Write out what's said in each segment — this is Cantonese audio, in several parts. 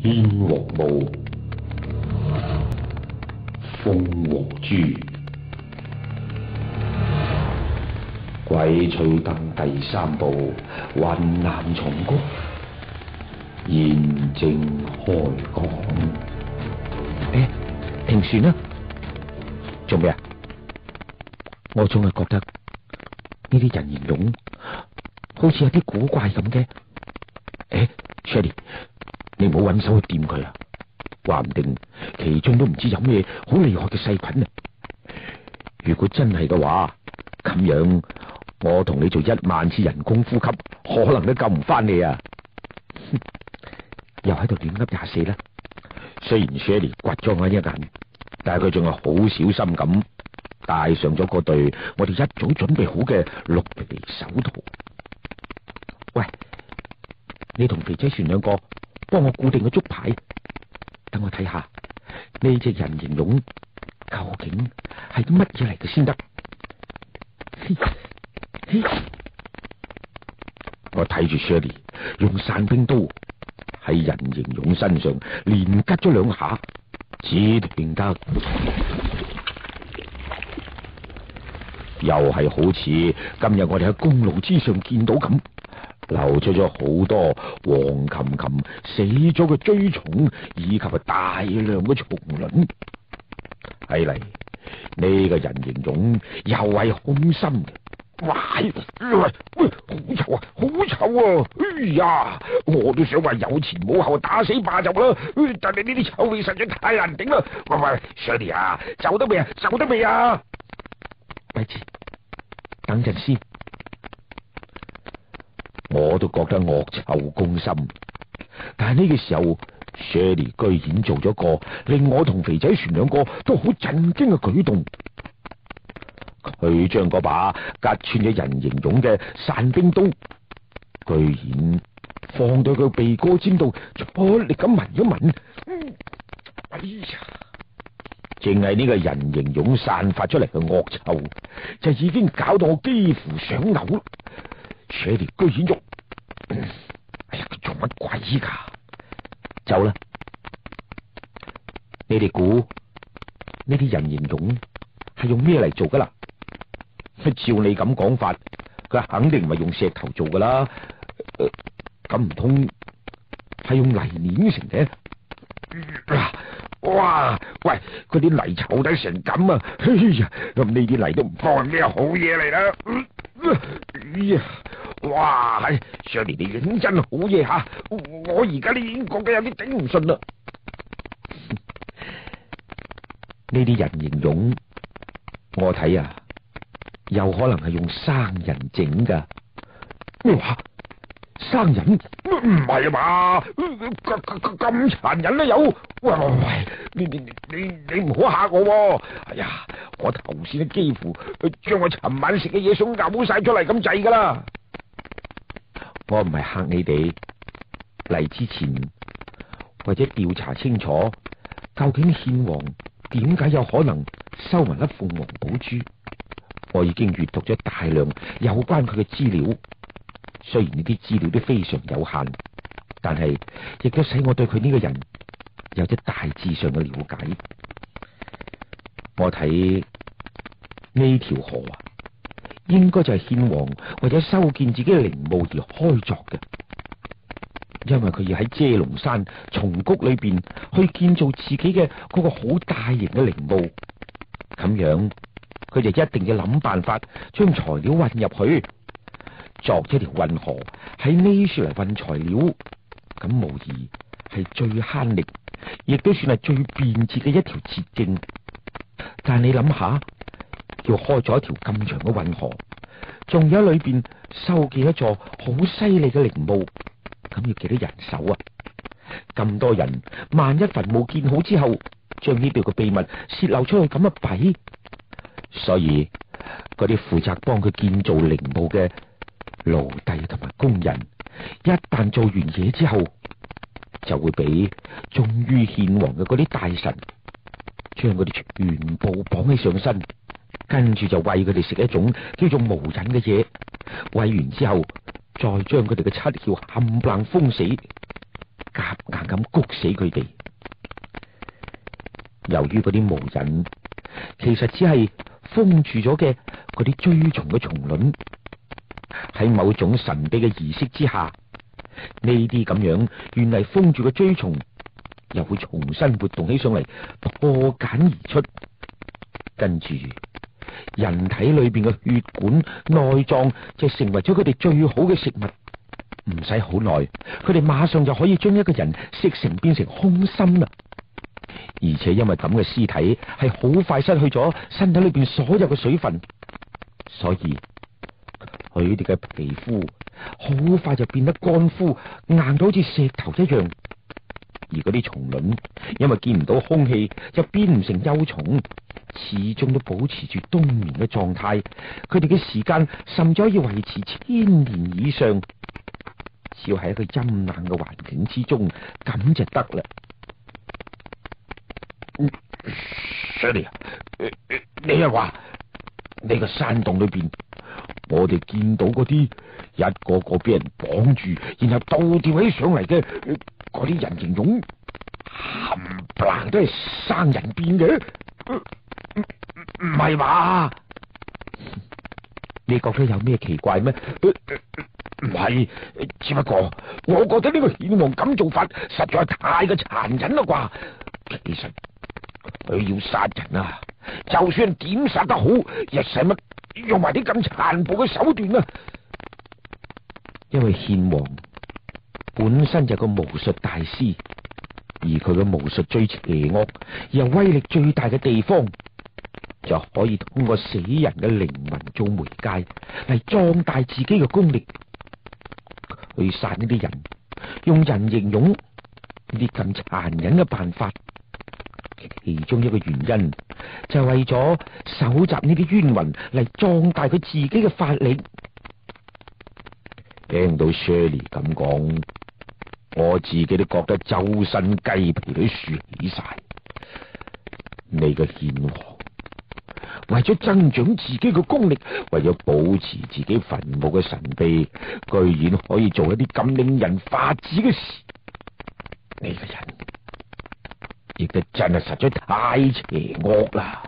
煙黃霧，鳳凰珠，鬼吹燈第三部，雲南蟲谷，現正開講。 停船啦！做咩啊？我總係覺得呢啲人形俑好似有啲古怪咁嘅。Shelly， 你唔好搵手去掂佢啊！話唔定其中都唔知有咩好厲害嘅細菌啊！如果真係嘅話，咁樣我同你做10000次人工呼吸，可能都救唔翻你啊！又喺度亂噏24啦。雖然 Shelly 掘咗我一眼，但係佢仲係好小心咁戴上咗嗰對我哋一早準備好嘅綠皮皮手套。喂，你同肥仔船兩個幫我固定個竹牌，等我睇下呢隻人形俑究竟係乜嘢嚟嘅先得。我睇住 Shelly 用散兵刀喺人形俑身上連吉咗2下，只停得，又係好似今日我哋喺公路之上見到咁，流出咗好多黃琴琴死咗嘅蛆蟲，以及係大量嘅蟲卵。睇嚟呢個人形俑又係空心嘅。哇！喂，好臭啊，好臭啊！哎呀，我都想話有前冇後打死霸就啦，但係呢啲臭味實在太難頂啦！喂，Shelly 啊，走得未啊？走得未啊？咪住，等陣先。我都覺得惡臭攻心，但係呢個時候 Shelly 居然做咗個令我同肥仔船兩個都好震驚嘅舉動。佢將嗰把隔穿咗人形俑嘅散兵刀，居然放到佢鼻哥尖度，出力咁聞一聞。哎呀！淨係呢個人形俑散發出嚟嘅惡臭，就已經搞到我幾乎想嘔。Shelly 居然喐，哎呀！佢做乜鬼噶？走啦！你哋估呢啲人形俑係用咩嚟做噶啦？照你咁講法，佢肯定唔係用石頭做噶啦。咁唔通係用泥碾成嘅？哇！喂，嗰啲泥臭得成咁啊！哎呀，咁呢啲泥都唔放咩好嘢嚟啦！哎呀，哇！Shelly你認真好嘢吓，我而家都已經覺得有啲頂唔順啦。呢啲人形俑，我睇啊，有可能係用生人整噶。咩話？生人？唔係啊嘛？咁殘忍都有？喂，你唔好嚇我！哎呀，我頭先都幾乎將我尋晚食嘅嘢餸嘔晒出嚟咁滯噶啦！我唔係嚇你哋，嚟之前或者調查清楚究竟獻王點解有可能收埋粒鳳凰寶珠。我已經閱讀咗大量有關佢嘅資料，雖然呢啲資料都非常有限，但係亦都使我對佢呢個人有咗大致上嘅了解。我睇呢條河啊，應該就係獻王為咗修建自己嘅陵墓而開鑿嘅，因為佢要喺遮龍山松谷裏邊去建造自己嘅嗰個好大型嘅陵墓，咁樣佢就一定要諗辦法將材料運入去，鑿一條運河喺呢處嚟運材料，咁無疑係最慳力，亦都算係最便捷嘅一條捷徑。但係你諗下，要開咗一條咁長嘅運河，仲有喺裏邊修建一座好犀利嘅陵墓，咁要幾多人手啊？咁多人，萬一墳墓建好之後，將呢度嘅秘密洩漏出去，咁啊弊！所以嗰啲負責幫佢建造陵墓嘅奴隸同埋工人，一旦做完嘢之後，就會俾忠於獻王嘅嗰啲大臣將佢哋全部綁起上身，跟住就餵佢哋食一種叫做無癮嘅嘢，餵完之後再將佢哋嘅7竅冚唪唥封死，夾硬咁谷死佢哋。由於嗰啲毛引其實只係封住咗嘅嗰啲追蟲嘅蟲卵，喺某種神秘嘅儀式之下，呢啲咁樣原嚟封住嘅追蟲又會重新活動起上嚟，破繭而出，跟住人體裏邊嘅血管內臟就成為咗佢哋最好嘅食物。唔使好耐，佢哋馬上就可以將一個人食成變成空心啦。而且因為咁嘅屍體係好快失去咗身體裏邊所有嘅水分，所以佢哋嘅皮膚好快就變得乾枯，硬到好似石頭一樣。而嗰啲蟲卵因為見唔到空氣，就變唔成幼蟲，始終都保持住冬眠嘅狀態。佢哋嘅時間甚至可以維持1000年以上。只要喺一個陰冷嘅環境之中，咁就得啦。Shirley，你係話呢個山洞裏邊，我哋見到嗰啲一個個俾人綁住，然後倒吊起上嚟嘅嗰啲人形蛹，冚唪唥都係生人變嘅？唔係嘛？你覺得有咩奇怪咩？唔係，只不過我覺得呢個獻王咁做法實在係太過殘忍啦啩。其實佢要殺人啊，就算點殺得好，又使乜用埋啲咁殘暴嘅手段啊？因為獻王本身就係個巫術大師，而佢嘅巫術最邪惡又威力最大嘅地方，就可以通過死人嘅靈魂做媒介嚟壯大自己嘅功力。去殺呢啲人，用人形蛹呢啲咁殘忍嘅辦法，其中一個原因就係為咗搜集呢啲冤魂嚟壯大佢自己嘅法力。聽到 Shirley 咁講，我自己都覺得周身雞皮都豎起晒。呢個獻王為咗增長自己嘅功力，為咗保持自己墳墓嘅神秘，居然可以做一啲咁令人髮指嘅事。呢個人亦都真係實在太邪惡啦！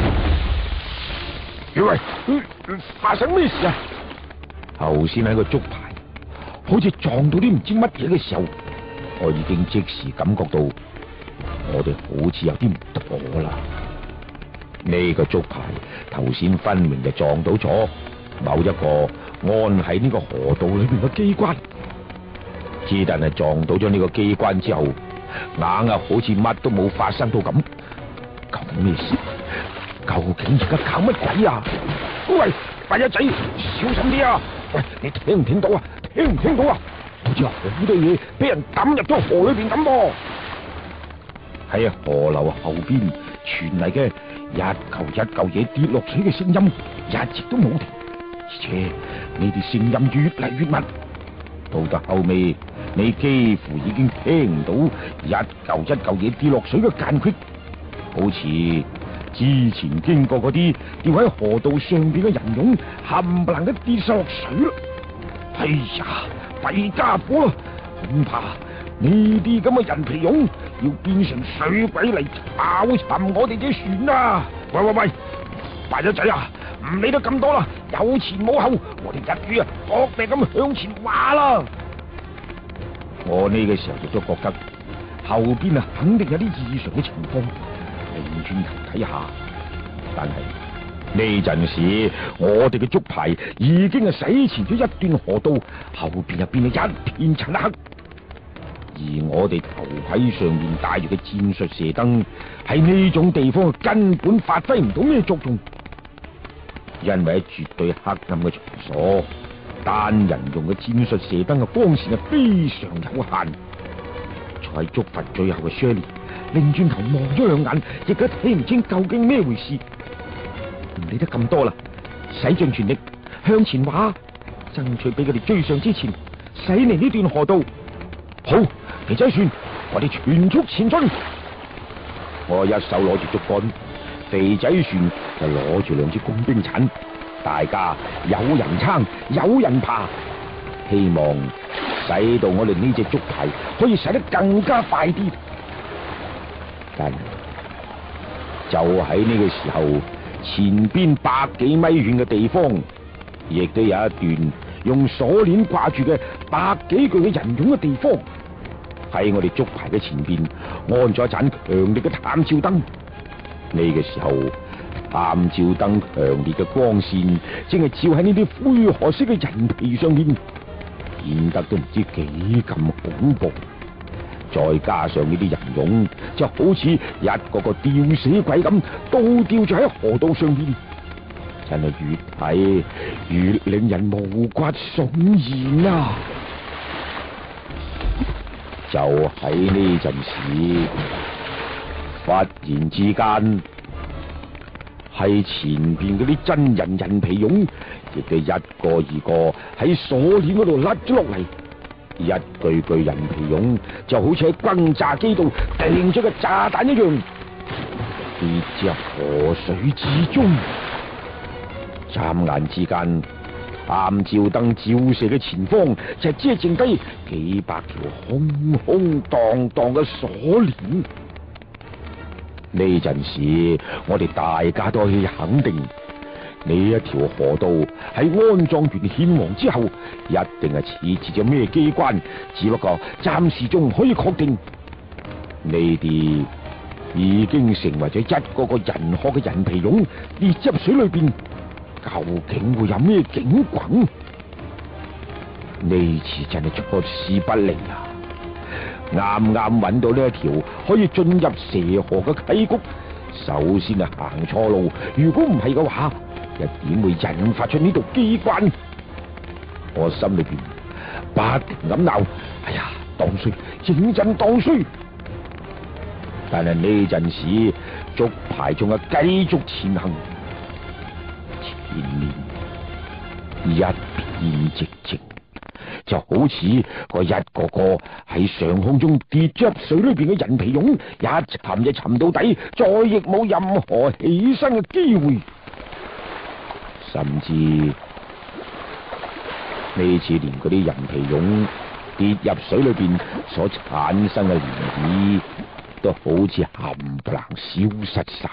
喂，發生咩事啊？頭先喺個竹排好似撞到啲唔知乜嘢嘅時候，我已經即時感覺到我哋好似有啲唔妥啦。呢個竹排頭先分明就撞到咗某一個安喺呢個河道裏邊嘅機關，之但係撞到咗呢個機關之後，硬係好似乜都冇發生到咁。咁咩事？究竟而家搞乜鬼啊？喂，八一仔，小心啲啊！喂，你聽唔聽到啊？聽唔聽到啊？好似好多嘢俾人抌入咗河裏邊咁噃。喺河流後邊傳嚟嘅一嚿嘢跌落水嘅聲音一直都冇停，而且呢啲聲音越嚟越密，到後尾你幾乎已經聽唔到一嚿嘢跌落水嘅間隙，好似之前經過嗰啲掉喺河道上邊嘅人俑冚唪唥都跌晒落水啦！哎呀，弊家伙啦，恐怕呢啲咁嘅人皮俑要變成水鬼嚟炒沉我哋隻船啊！喂，大咗仔啊，唔理得咁多啦，有前冇後，我哋一於啊搏命咁向前划啦！我呢個時候亦都覺得後邊啊肯定有啲異常嘅情況，擰轉頭睇下，但係呢陣時我哋嘅竹排已經係駛前咗一段河道，後邊又變咗一片漆黑。而我哋頭盔上面戴住嘅戰術射燈喺呢種地方根本發揮唔到咩作用，因為喺絕對黑暗嘅場所，單人用嘅戰術射燈嘅光線係非常有限。坐喺竹墳最後嘅 Shirley 擰轉頭望咗兩眼，亦都睇唔清究竟咩回事。唔理得咁多啦，使盡全力向前划，爭取俾佢哋追上之前駛離呢段河道。好，肥仔船，我哋全速前進。我一手攞住竹竿，肥仔船就攞住兩支工兵鏟，大家有人撐有人爬，希望使到我哋呢隻竹排可以駛得更加快啲。但就喺呢個時候，前邊百幾米遠嘅地方，亦都有一段用鎖鏈掛住嘅百幾具嘅人俑嘅地方。喺我哋竹排嘅前邊安咗一盞強力嘅探照燈。呢個時候，探照燈強烈嘅光線正係照喺呢啲灰褐色嘅人皮上面，顯得都唔知幾咁恐怖。再加上呢啲人俑就好似一個個吊死鬼咁，倒吊住喺河道上面，真係越睇越令人毛骨悚然啊！就喺呢陣時，忽然之間，係前邊嗰啲真人人皮俑，亦都一個二個喺鎖鏈嗰度甩咗落嚟。一具具人皮俑就好似喺轟炸機度掟咗個炸彈一樣，跌入河水之中。眨眼之間，探照燈照射嘅前方就只係剩低幾百條空空蕩蕩嘅鎖鏈。呢陣時，我哋大家都可以肯定，呢一條河道喺安葬完獻王之後，一定係設置咗咩機關，只不過暫時仲唔可以確定。呢啲已經成為咗一個個人殼嘅人皮俑跌入水裏邊，究竟會有咩境況？呢次真係出師不利啊！啱啱揾到呢一條可以進入蛇河嘅溪谷，首先係行錯路，如果唔係嘅話，又點會引發出呢度機關？我心裏邊不停咁鬧：哎呀，當衰，認真當衰！但係呢陣時，竹排仲係繼續前行，前面一片寂靜，就好似個一個個喺上空中跌咗入水裏邊嘅人皮俑，一沉就沉到底，再亦冇任何起身嘅機會。甚至呢次連嗰啲人皮俑跌入水裏邊所產生嘅漣漪，都好似冚唪唥消失晒。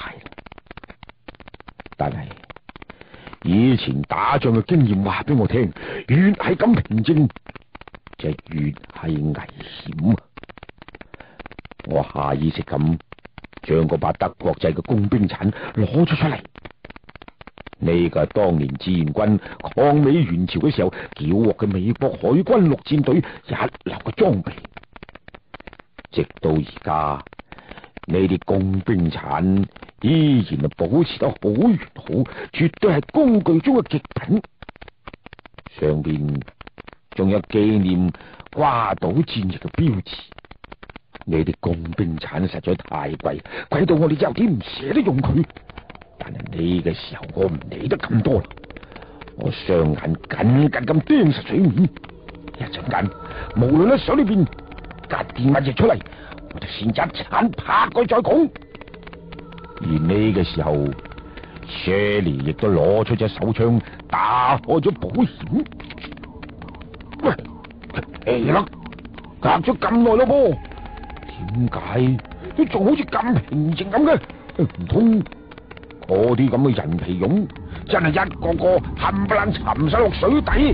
但係以前打仗嘅經驗話俾我聽，越係咁平靜，就越係危險。我下意識咁將嗰把德國製嘅工兵鏟攞咗出嚟。呢個係當年志願軍抗美援朝嘅時候繳獲嘅美國海軍陸戰隊一流嘅裝備。直到而家，呢啲工兵鏟依然係保持得好完好，絕對係工具中嘅極品。上邊仲有紀念瓜島戰役嘅標誌。呢啲工兵鏟實在太貴，貴到我哋有啲唔捨得用佢。但係呢個時候，我唔理得咁多啦，我雙眼緊緊咁盯實水面。一陣間，無論喺水裏邊夾啲乜嘢出嚟，我就先一鏟拍佢再講。而呢個時候，Shirley亦都攞出隻手槍，打開咗保險。喂，係啦，隔咗咁耐咯噃，點解都仲好似咁平靜咁嘅？唔通嗰啲咁嘅人皮俑真係一個個冚唪唥沉晒落水底？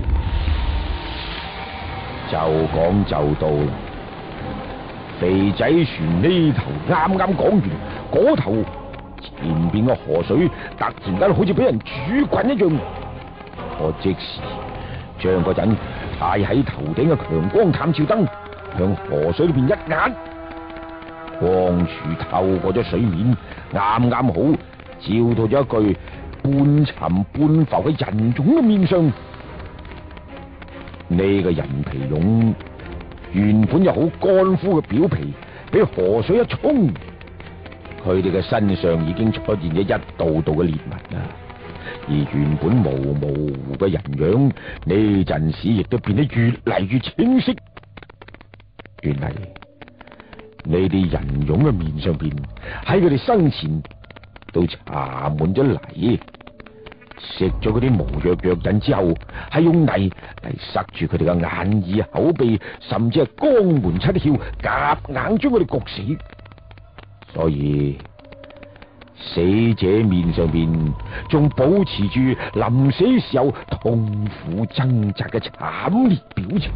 就講就到啦，肥仔船呢頭啱啱講完，嗰頭前邊嘅河水突然間好似俾人煮滾一樣。我即時將嗰陣戴喺頭頂嘅強光探照燈向河水裏邊一壓，光柱透過咗水面，啱啱好照到咗一具半沉半浮嘅人俑嘅面上。呢個人皮俑原本有好乾枯嘅表皮，俾河水一沖，佢哋嘅身上已經出現咗一道道嘅裂紋啦。而原本模模糊糊嘅人樣，呢陣時亦都變得越嚟越清晰。原嚟呢啲人俑嘅面上邊喺佢哋生前都搽滿咗泥， 食咗嗰啲無藥藥引之後，係用泥嚟塞住佢哋嘅眼耳口鼻，甚至係肛門七竅，夾硬將佢哋焗死。所以死者面上邊仲保持住臨死時候痛苦掙扎嘅慘烈表情。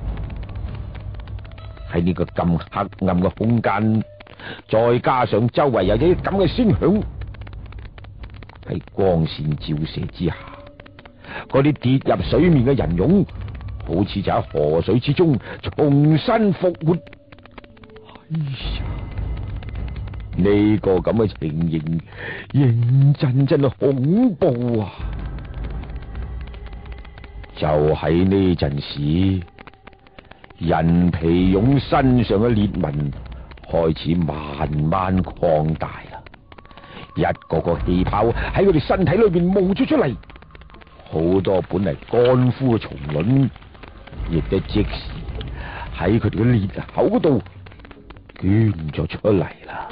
喺呢個咁黑暗嘅空間，再加上周圍有啲咁嘅聲響，喺光線照射之下，嗰啲跌入水面嘅人俑，好似就喺河水之中重新復活。哎呀！呢個咁嘅情形，認真係恐怖啊！就喺呢陣時，人皮俑身上嘅裂紋開始慢慢擴大啦，一個個氣泡喺佢哋身體裏邊冒咗出嚟，好多本嚟乾枯嘅蟲卵，亦都即時喺佢哋嘅裂口嗰度捐咗出嚟啦。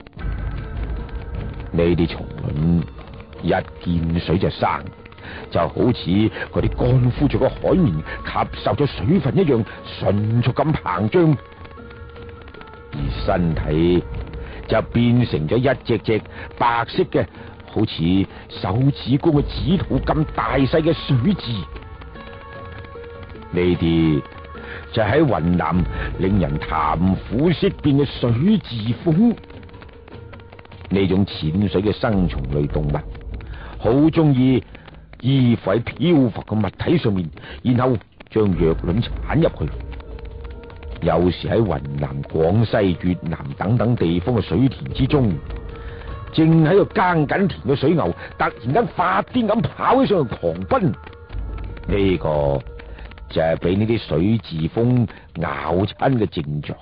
呢啲蟲卵一見水就生，就好似嗰啲乾枯咗嘅海綿吸收咗水分一樣，迅速咁膨脹，而身體就變成咗一隻隻白色嘅，好似手指公嘅指肚咁大細嘅水蛭。呢啲就喺雲南令人談虎色變嘅水蛭鳳。呢種淺水嘅生蟲類動物，好中意依附喺漂浮嘅物體上面，然後將藥卵產入去。有時喺雲南、廣西、越南等等地方嘅水田之中，正喺度耕緊田嘅水牛，突然間發癲咁跑起上去狂奔。呢個就係俾呢啲水蛭鳳咬親嘅症狀。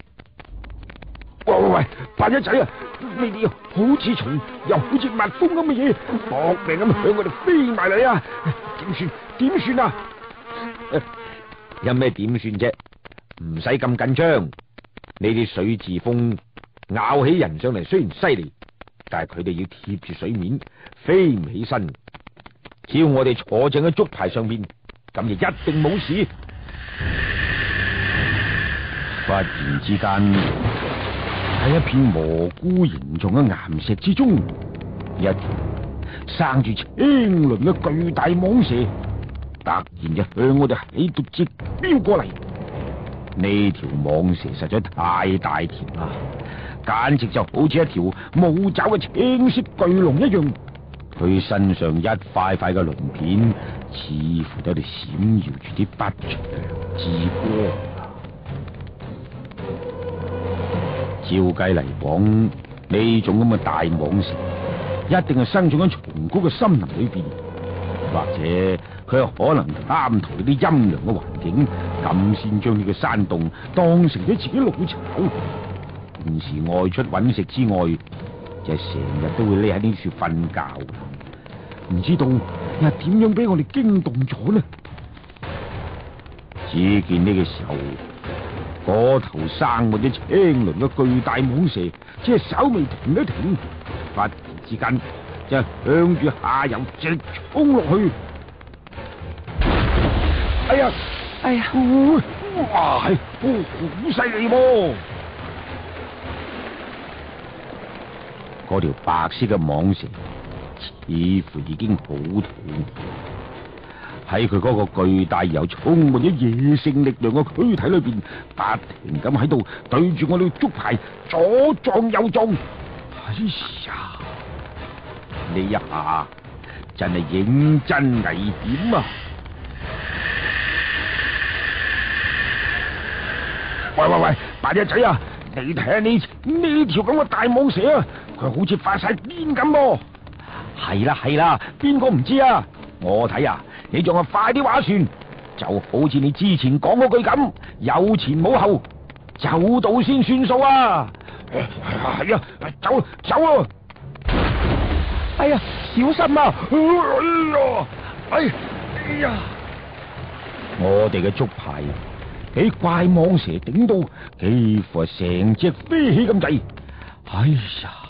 喂，八一仔啊！呢啲好似蟲又好似蜜蜂咁嘅嘢，搏命咁向我哋飛埋嚟啊！點算啊？有咩點算啫？唔使咁緊張。呢啲水蛭鳳咬起人上嚟雖然犀利，但係佢哋要貼住水面，飛唔起身。只要我哋坐正喺竹排上面，咁就一定冇事。忽然之間，喺一片蘑菇形狀嘅岩石之中，一條生住青鱗嘅巨大蟒蛇突然就向我哋喺度直飆過嚟。呢條蟒蛇實在太大條啦，簡直就好似一條冇爪嘅青色巨龍一樣。佢身上一塊塊嘅鱗片，似乎喺度閃耀住啲不祥之光。照計嚟講，呢種咁嘅大蟒蛇一定係生長喺松谷嘅森林裏邊，或者佢係可能貪圖啲陰涼嘅環境，咁先將呢個山洞當成咗自己老巢。平時外出揾食之外，就成日都會匿喺呢處瞓覺。唔知道又點樣俾我哋驚動咗呢？只見呢個時候，嗰頭生滿咗青鱗嘅巨大蟒蛇，只係稍微停一停，忽然之間就向住下游直衝落去。哎呀！哇，好犀利噃！嗰條白色嘅蟒蛇似乎已經好肚餓，喺佢嗰個巨大又充滿咗野性力量嘅軀體裏邊，不停咁喺度對住我哋竹排左撞右撞。哎呀！呢一下真係認真危險啊！喂，八一仔啊，你睇下呢條咁嘅大蟒蛇啊，佢好似發晒癲咁噃。係啦，邊個唔知啊？我睇啊，你仲係快啲划船，就好似你之前講嗰句咁，有前冇後，走到先算數啊！係啊，走啊！哎呀，小心啊！哎呀！我哋嘅竹排俾怪蟒蛇頂到，幾乎係成隻飛起咁滯。哎呀，好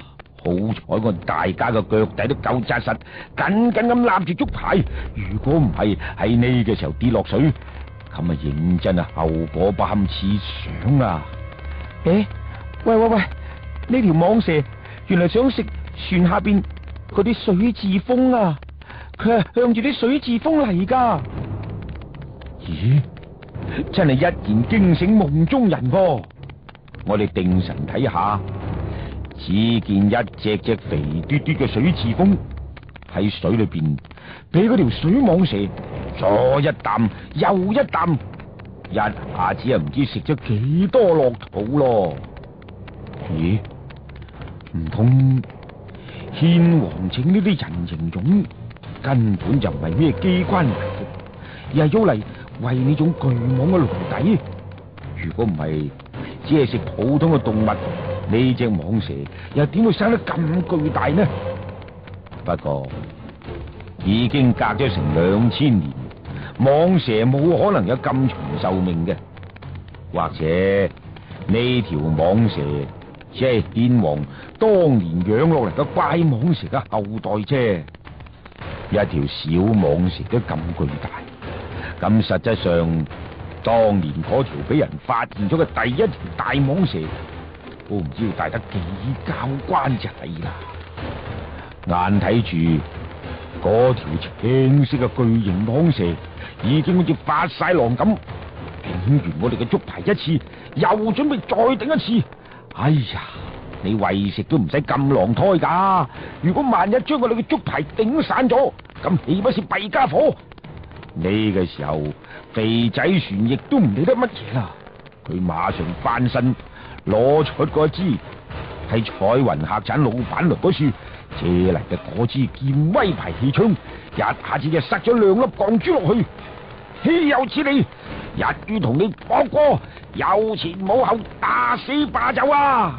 好彩我大家嘅腳底都夠紮實，緊緊咁立住竹排。如果唔係喺呢個時候跌落水，咁啊認真啊後果不堪設想啊！喂，呢條蟒蛇原來想食船下邊嗰啲水蛭蜂啊！佢係向住啲水蛭蜂嚟噶。咦，真係一言驚醒夢中人噃！我哋定神睇下，只見一隻隻肥嘟嘟嘅水蛭蜂喺水裏邊，俾嗰條水蟒蛇左一啖右一啖，一下子啊唔知食咗幾多落肚咯。咦，唔通獻王請呢啲人形蛹根本就唔係咩機關嚟嘅，而係要嚟為呢種巨蟒嘅奴隸？如果唔係只係食普通嘅動物，呢隻蟒蛇又點會生得咁巨大呢？不過已經隔咗成2000年，蟒蛇冇可能有咁長壽命嘅，或者呢條蟒蛇只係獻王當年養落嚟嘅怪蟒蛇嘅後代啫。一條小蟒蛇都咁巨大，咁實際上當年嗰條俾人發現咗嘅第一條大蟒蛇，都唔知要大得幾交關就係啦。眼睇住嗰條青色嘅巨型蟒蛇已經好似發晒狼咁，頂完我哋嘅竹排一次，又準備再頂一次。哎呀，你為食都唔使咁狼胎噶。如果萬一將我哋嘅竹排頂散咗，咁豈不是弊家伙？呢個時候，肥仔船亦都唔理得乜嘢啦，佢馬上翻身，攞出嗰支係彩雲客棧老闆娘嗰處借嚟嘅嗰支劍威牌氣槍，一下子就塞咗2粒鋼珠落去。豈有此理！一於同你搏過，有前冇後，打死霸走啊！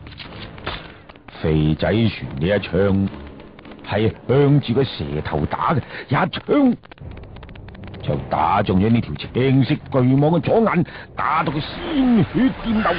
肥仔船呢一槍係向住個蛇頭打嘅，一槍就打中咗呢條青色巨蟒嘅左眼，打到佢鮮血濺流。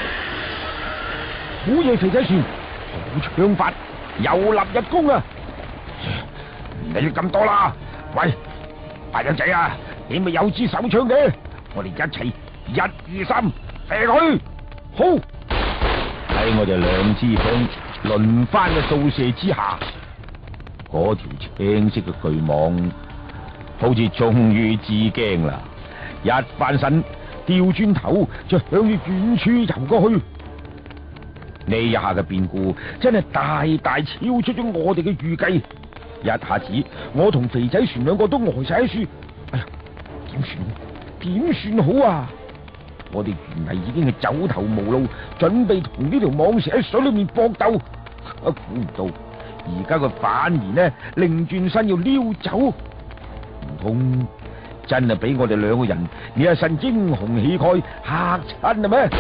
好嘢，肥仔船，好槍法，又立一功啊！唔理咁多啦，喂，大友仔啊，你咪有支手槍嘅，我哋一齊1、2、3射佢。好，喺我哋2支槍輪番嘅掃射之下，嗰條青色嘅巨蟒好似終於知驚啦，一翻身掉轉頭就向住遠處游過去。呢一下嘅變故真係大大超出咗我哋嘅預計，一下子我同肥仔船2個都呆晒喺樹。哎呀，點算好啊？我哋原嚟已經係走投無路，準備同呢條蟒蛇喺水裏面搏鬥，估唔到而家佢反而呢擰轉身要溜走，唔通真係俾我哋2個人呢一身英雄氣概嚇親係咩？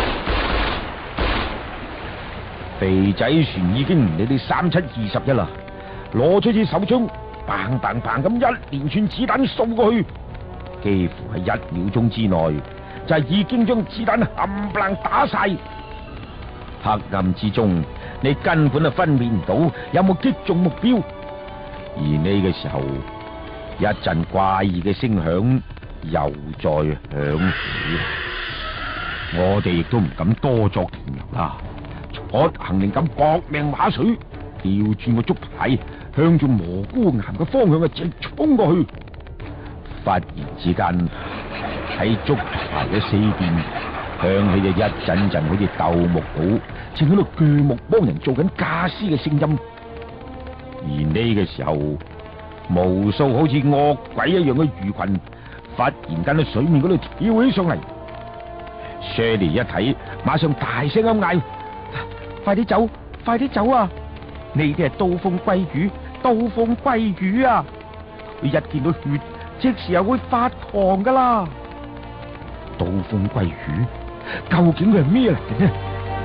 肥仔船已經唔理你3、7、21啦，攞出支手槍，砰砰砰咁一連串子彈掃過去，幾乎係1秒鐘之內就係已經將子彈冚唪唥打晒。黑暗之中，你根本就分辨唔到有冇擊中目標。而呢個時候，一陣怪異嘅聲響又再響起，我哋亦都唔敢多作停留啦。我行令咁搏命馬水，調轉個竹排，向住蘑菇岩嘅方向直衝過去。忽然之間，喺竹排嘅4邊響起咗一陣陣好似鬥木鼓正喺度鋸木幫人做緊架屍嘅聲音。而呢個時候，無數好似惡鬼一樣嘅魚群忽然間喺水面嗰度跳起上嚟。Shirley 一睇，馬上大聲咁嗌：快啲走，快啲走啊！呢啲係刀鋒鮭魚，刀鋒鮭魚啊！佢一見到血，即時又會發狂噶啦！刀鋒鮭魚，究竟佢係咩嚟嘅呢？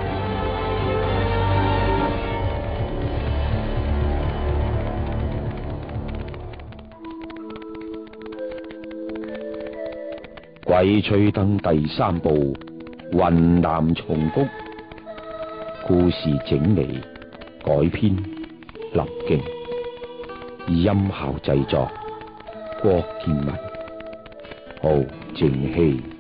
鬼吹燈第3部《雲南蟲谷》故事整理改編林敬，音效製作郭建文、敖正熙。